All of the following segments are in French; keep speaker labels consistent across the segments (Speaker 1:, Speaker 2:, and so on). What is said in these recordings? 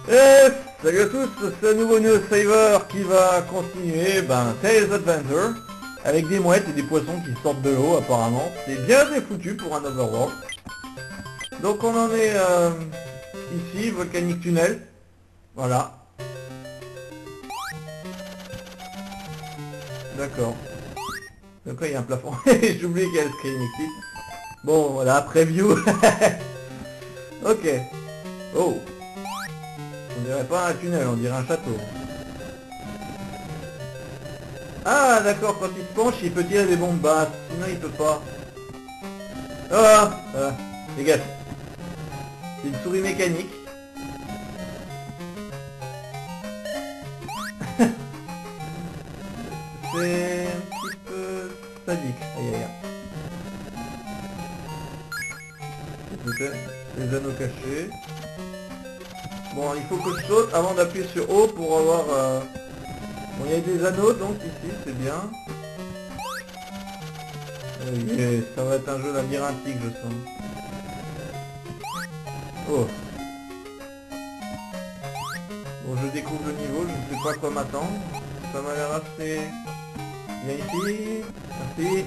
Speaker 1: Et salut à tous, c'est un nouveau Neo Saver qui va continuer Tails Adventure avec des mouettes et des poissons qui sortent de l'eau apparemment. C'est bien foutu pour un overworld. Donc on en est ici, Volcanic Tunnel. Voilà. D'accord. Donc là il y a un plafond. J'ai oublié qu'il y a le screen ici. Bon voilà, preview. Ok. Oh. On dirait pas un tunnel, on dirait un château. Ah d'accord, quand il se penche, il peut tirer des bombes basses, sinon il peut pas. Les gars, c'est une souris mécanique. C'est un petit peu sadique. Aïe aïe aïe. Écoutez, les anneaux cachés. Bon, il faut que je saute avant d'appuyer sur O pour avoir... Bon, il y a des anneaux donc ici, c'est bien. Oui, ça va être un jeu labyrinthique, je sens. Oh. Bon, je découvre le niveau, je ne sais pas quoi m'attendre. Ça m'a l'air assez... Viens ici. Merci.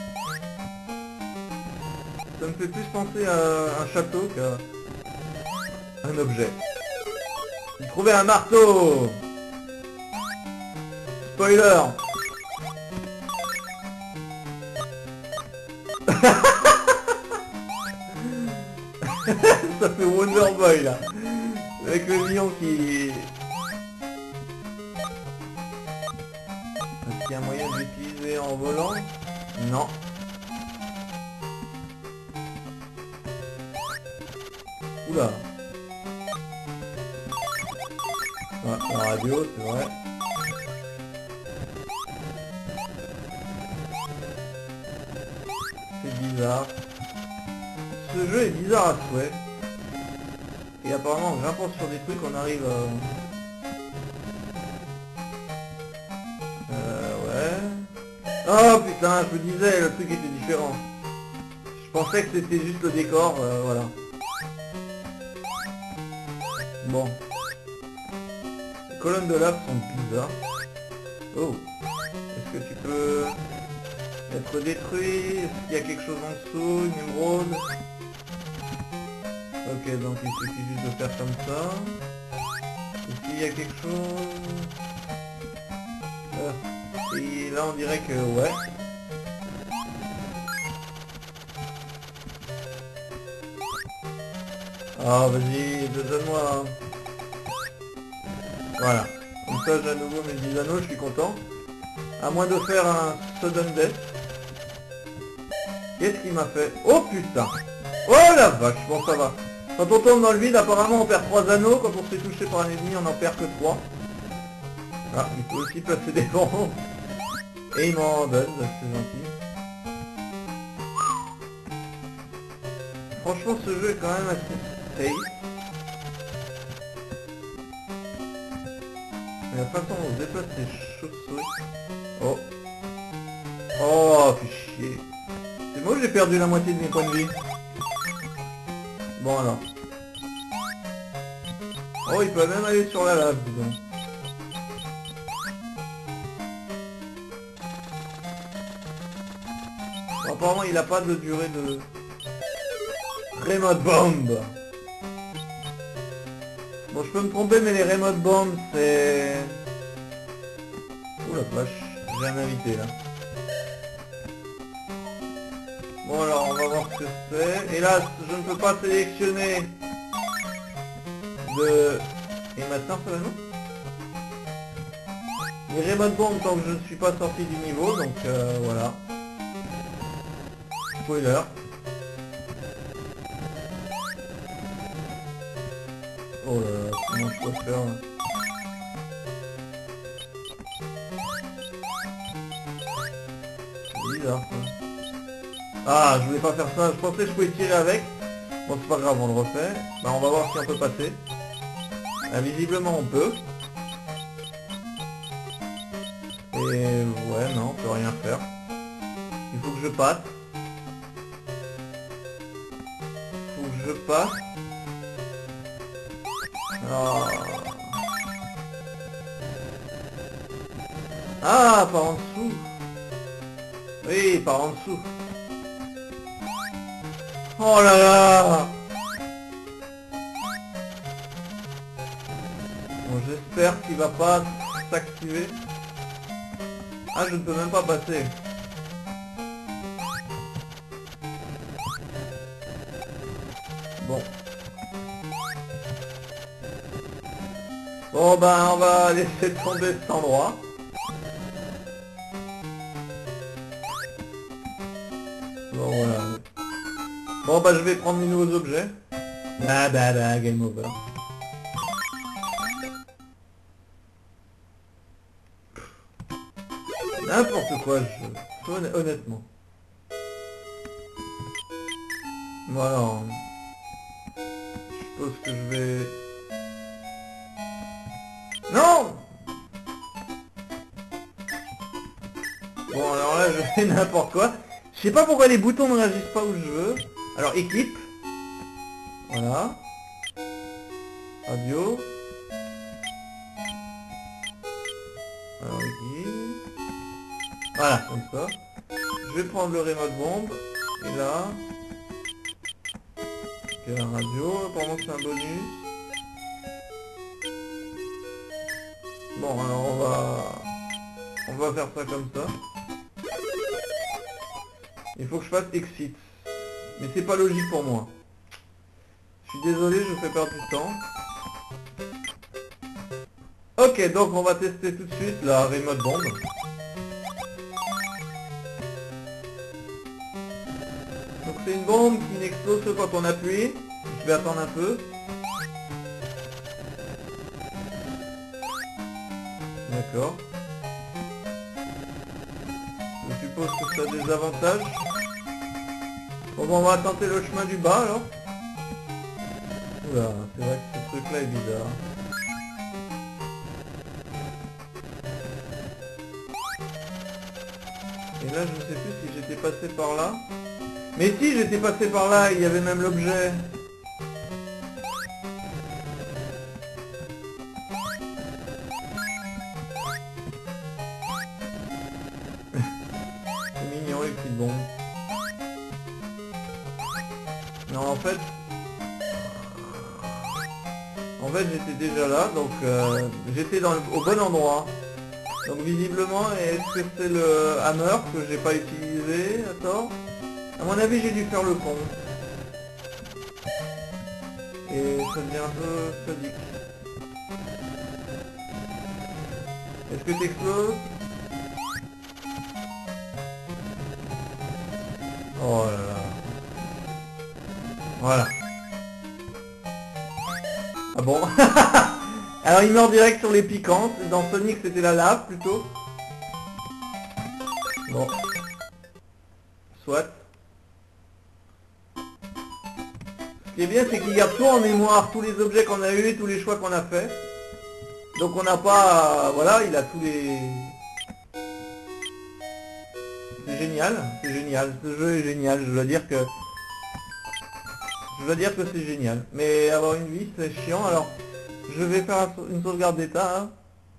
Speaker 1: Ça me fait plus penser à un château qu'à un objet. J'ai trouvé un marteau. Spoiler. Ça fait Wonder Boy là. Avec le lion qui... Est-ce qu'il y a un moyen de l'utiliser en volant? Non. Oula. Ah, la radio, c'est vrai. C'est bizarre. Ce jeu est bizarre à souhait. Et apparemment en grimpant sur des trucs on arrive ouais. Oh putain, je me disais, le truc était différent. Je pensais que c'était juste le décor, voilà. Bon. Les colonnes de lave sont bizarres. Oh. Est-ce que tu peux être détruit? Est-ce qu'il y a quelque chose en dessous? Une émeraude? Ok, donc il suffit juste de faire comme ça. Est-ce qu'il y a quelque chose? Et là on dirait que ouais. Ah vas-y, donne-moi. Voilà. Comme ça j'ai à nouveau mes 10 anneaux, je suis content. À moins de faire un sudden death. Qu'est-ce qu'il m'a fait? Oh putain! Oh la vache, bon ça va. Quand on tombe dans le vide, apparemment on perd 3 anneaux. Quand on se fait toucher par un ennemi, on n'en perd que 3. Ah, il peut aussi placer des bombes. Et il m'en donne, c'est gentil. Franchement ce jeu est quand même assez safe. Mais la façon dont on se déplace les chauves-souris... Oh. Oh, fait chier. C'est moi que j'ai perdu la moitié de mes points de vie. Bon alors. Oh, il peut même aller sur la lave, dis donc. Bon, apparemment il a pas de durée de... Remote Bomb. Bon, je peux me tromper, mais les Remote Bombs, c'est... Oh la vache, j'ai un invité là. Bon alors, on va voir ce que c'est. Hélas, je ne peux pas sélectionner de... Et maintenant, ça va non? Les Remote Bombs tant que je ne suis pas sorti du niveau, donc voilà. Spoiler. Oh là là, comment je peux faire là? C'est bizarre ça. Ah, je voulais pas faire ça, je pensais que je pouvais tirer avec. Bon c'est pas grave, on le refait. Bah on va voir si on peut passer. Ah, visiblement on peut. Et ouais non, on peut rien faire. Il faut que je passe. Il faut que je passe. Ah. Ah, par en dessous. Oui, par en dessous. Oh là là. Bon, j'espère qu'il va pas s'activer. Ah, je ne peux même pas passer. Bon. Bon ben, on va laisser tomber cet endroit. Bon, voilà. Bon bah je vais prendre mes nouveaux objets. Bah, game over. N'importe quoi, honnêtement. Voilà. Je suppose que je vais... Non! Bon alors là je fais n'importe quoi. Je sais pas pourquoi les boutons ne réagissent pas où je veux. Alors équipe. Voilà. Radio. Alors équipe. Voilà, comme ça. Je vais prendre le remote bombe. Et là. Ok, la radio. Pendant que c'est un bonus. Bon alors on va faire ça comme ça. Il faut que je fasse exit. Mais c'est pas logique pour moi. Je suis désolé, je fais perdre du temps. Ok, donc on va tester tout de suite la remote bombe. Donc c'est une bombe qui n'explose que quand on appuie. Je vais attendre un peu. D'accord. Je suppose que ça a des avantages. Bon, on va tenter le chemin du bas alors. Oula, c'est vrai que ce truc là est bizarre. Et là je sais plus si j'étais passé par là. Mais si j'étais passé par là, il y avait même l'objet. C'est mignon les petites bombes. Non en fait j'étais déjà là, donc j'étais au bon endroit. Donc visiblement, est-ce que c'est le hammer que j'ai pas utilisé à tort? À mon avis j'ai dû faire le pont. Et ça devient un peu sadique. Est-ce que t'exploses? Oh là là. Voilà. Ah bon? Alors il meurt direct sur les piquantes. Dans Sonic c'était la lave plutôt. Bon. Soit. Ce qui est bien c'est qu'il garde tout en mémoire, tous les objets qu'on a eu, tous les choix qu'on a fait. Donc on n'a pas... voilà, il a tous les... C'est génial, c'est génial. Ce jeu est génial, je dois dire que... c'est génial. Mais avoir une vie c'est chiant, alors... Je vais faire une sauvegarde d'état, hein.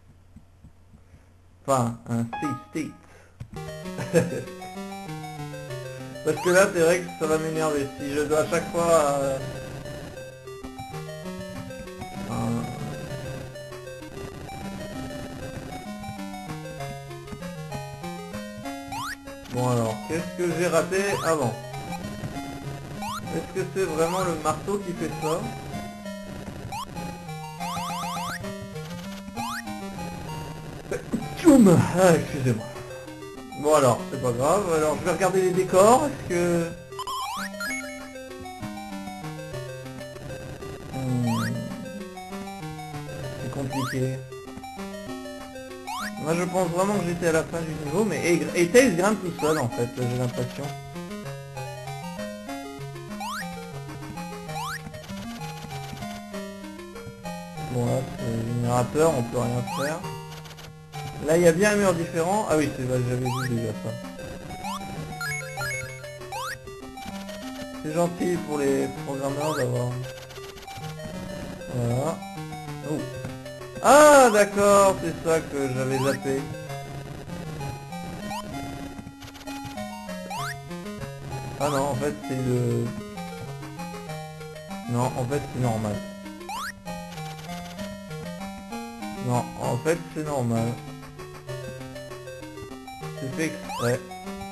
Speaker 1: Enfin, un save state. Parce que là, c'est vrai que ça va m'énerver. Si je dois à chaque fois... Bon alors, qu'est-ce que j'ai raté avant? Est-ce que c'est vraiment le marteau qui fait ça? Tchoum! Ah, excusez-moi. Bon alors, c'est pas grave. Alors, je vais regarder les décors. Est-ce que... C'est compliqué. Moi, je pense vraiment que j'étais à la fin du niveau, mais... Et Tails grimpe tout seul, en fait, j'ai l'impression. Bon, là, c'est le générateur, on peut rien faire. Là, il y a bien un mur différent. Ah oui, c'est vrai, j'avais vu déjà ça. C'est gentil pour les programmeurs d'avoir... Voilà. Oh. Ah d'accord, c'est ça que j'avais zappé. Ah non, en fait c'est le... Non, en fait c'est normal. Non, en fait c'est normal. C'est fait exprès.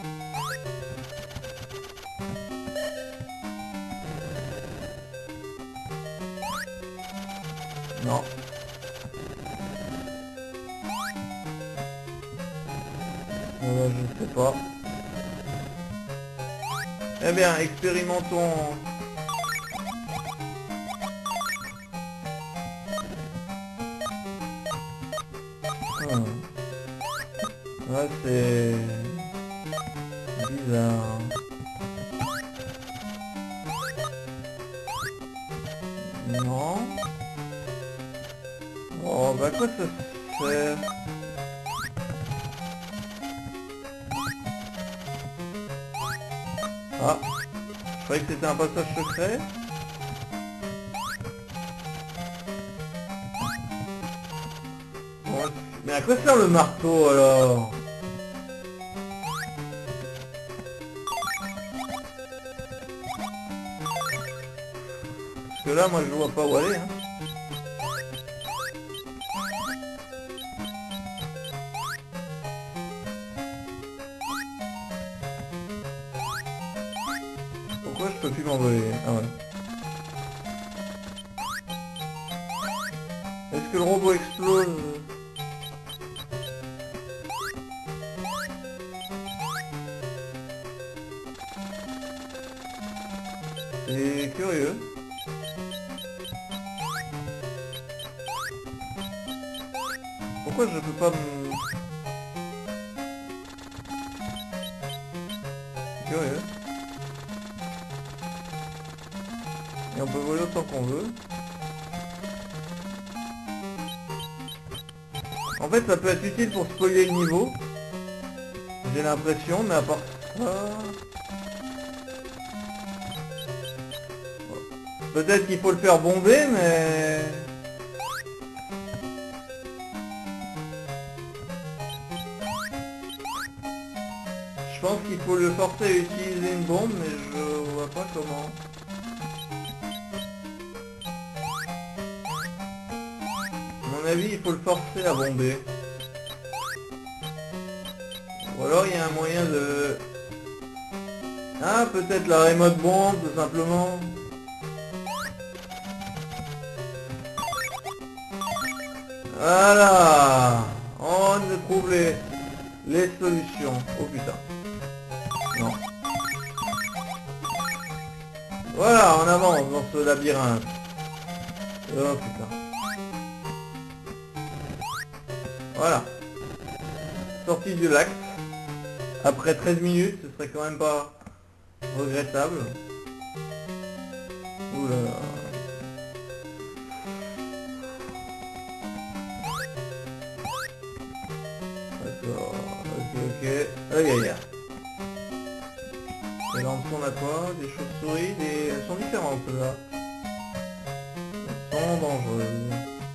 Speaker 1: Non. Je sais pas. Eh bien, expérimentons. Ouais, c'est bizarre. Non. Oh, bah quoi ça sert? Ah, je croyais que c'était un passage secret. Bon, mais à quoi sert le marteau alors? Parce que là, moi je vois pas où aller. Hein. Pourquoi je peux plus m'envoler? Ah ouais. Est-ce que le robot explose? C'est curieux. Pourquoi je peux pas me... Curieux. Et on peut voler autant qu'on veut. En fait, ça peut être utile pour spoiler le niveau. J'ai l'impression, mais à part ça... Peut-être qu'il faut le faire bomber, mais... Je pense qu'il faut le forcer à utiliser une bombe, mais je vois pas comment. À mon avis, il faut le forcer à bomber. Ou alors il y a un moyen de... Ah, peut-être la remote bombe, tout simplement. Voilà. On trouve les solutions. Oh putain. Non. Voilà, on avance dans ce labyrinthe. Oh putain. Voilà. Sortie du lac. Après 13 minutes, ce serait quand même pas regrettable. Ouh là là. D'accord. Ok. Aïe aïe aïe. Et là en dessous on a quoi? Des chauves-souris, elles sont différentes là. Elles sont dangereuses.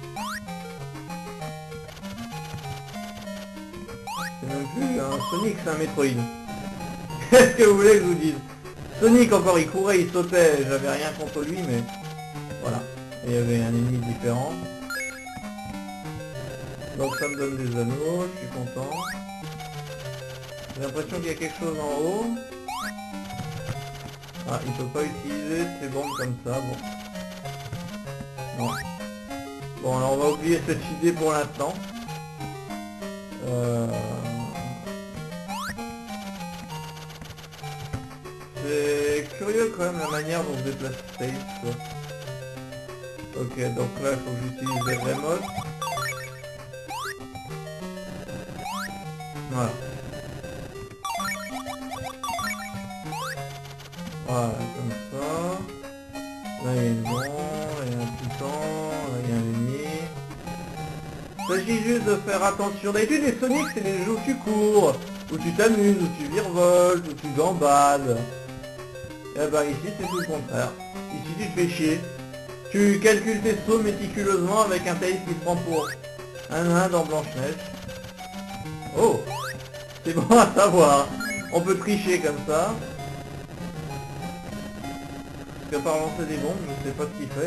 Speaker 1: C'est même plus un Sonic, c'est un Metroid. Qu'est-ce que vous voulez que je vous dise? Sonic encore il courait, il sautait, j'avais rien contre lui mais... Voilà. Et il y avait un ennemi différent. Donc ça me donne des anneaux, je suis content. J'ai l'impression qu'il y a quelque chose en haut. Ah, il peut pas utiliser ces bombes comme ça, bon. Non. Bon, alors on va oublier cette idée pour l'instant. C'est curieux quand même la manière dont se déplace Space, quoi. Ok, donc là il faut que j'utilise les remotes. Voilà. Voilà, comme ça. Là il y a une bombe, là il y a un piquant, là il y a un ennemi. Il s'agit juste de faire attention. D'habitude les Sonic c'est des jeux où tu cours, où tu t'amuses, où tu virevoltes, où tu gambades. Et ben ici c'est tout le contraire. Ici tu te fais chier. Tu calcules tes sauts méticuleusement avec un Tails qui se prend pour un nain dans Blanche-Neige. Oh, c'est bon à savoir. On peut tricher comme ça. Parce qu'à part lancer des bombes, je sais pas ce qu'il fait.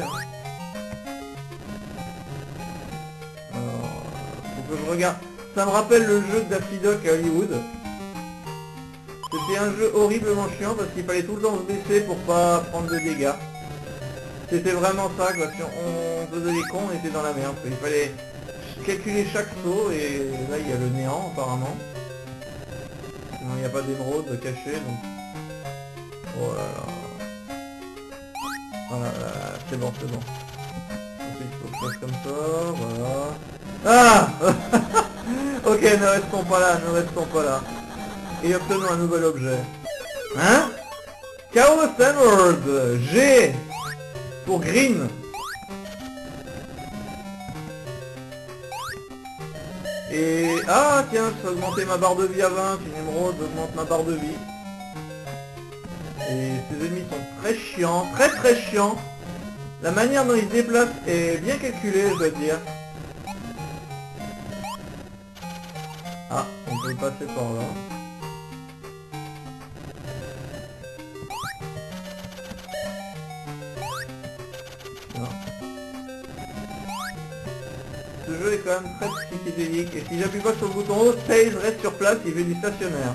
Speaker 1: Faut que je regarde. Ça me rappelle le jeu de Daffy Duck à Hollywood. C'était un jeu horriblement chiant parce qu'il fallait tout le temps se baisser pour pas prendre de dégâts. C'était vraiment ça, quoi. Si on faisait les cons, on était dans la merde. Il fallait calculer chaque saut et là il y a le néant apparemment. Sinon il n'y a pas d'émeraude cachée donc. Oh là là. Voilà, c'est bon, c'est bon. Ensuite il faut que je fasse comme ça, voilà. Ah ok, ne restons pas là, ne restons pas là. Et obtenons un nouvel objet. Hein? Chaos Emerald G pour Green. Et... ah tiens, je peux augmenter ma barre de vie à 20, une émeraude augmente ma barre de vie. Et ces ennemis sont très chiants, très chiants. La manière dont ils se déplacent est bien calculée, je dois dire. Ah, on peut passer par là. Non. Ce jeu est quand même très psychédélique. Et si j'appuie pas sur le bouton haut, Tails reste sur place, il fait du stationnaire.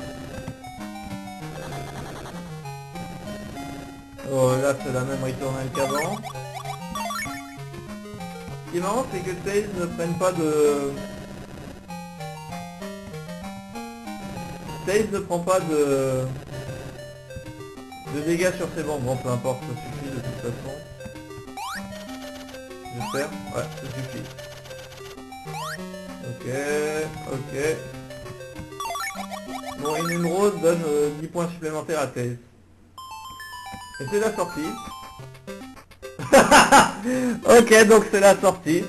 Speaker 1: Oh là c'est la même ritournelle qu'avant. Ce qui est marrant c'est que Tails ne prenne pas de... Tails ne prend pas de dégâts sur ses bombes. Bon peu importe, ça suffit de toute façon. J'espère. Ouais, ça suffit. Ok. Bon, une émeraude donne 10 points supplémentaires à Tails. Et c'est la sortie. Ok, donc c'est la sortie.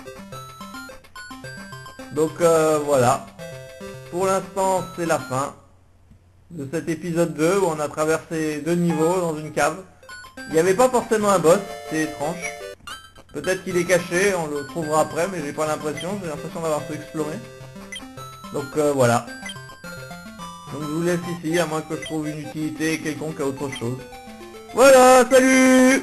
Speaker 1: Donc voilà. Pour l'instant, c'est la fin de cet épisode 2 où on a traversé 2 niveaux dans une cave. Il n'y avait pas forcément un boss, c'est étrange. Peut-être qu'il est caché, on le trouvera après, mais j'ai pas l'impression, j'ai l'impression d'avoir tout exploré. Donc voilà. Donc je vous laisse ici, à moins que je trouve une utilité quelconque à autre chose. Voilà, salut!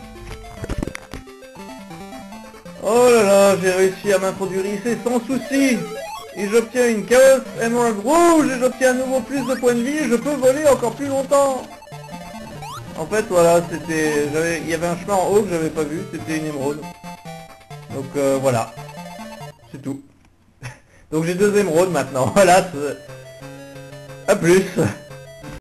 Speaker 1: Oh là là, j'ai réussi à m'introduire ici sans souci. Et j'obtiens une Chaos Emerald rouge et j'obtiens à nouveau plus de points de vie et je peux voler encore plus longtemps. En fait voilà, c'était... il y avait un chemin en haut que j'avais pas vu, c'était une émeraude. Donc voilà. C'est tout. Donc j'ai 2 émeraudes maintenant, voilà. À plus.